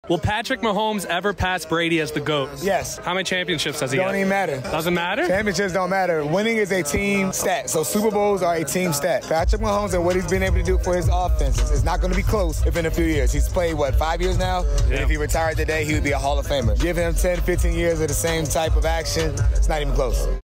Will Patrick Mahomes ever pass Brady as the GOAT? Yes. How many championships does he have? Don't even matter. Doesn't matter? Championships don't matter. Winning is a team stat. So Super Bowls are a team stat. Patrick Mahomes and what he's been able to do for his offense is not going to be close if in a few years. He's played, 5 years now? Yeah. And if he retired today, he would be a Hall of Famer. Give him 10, 15 years of the same type of action, it's not even close.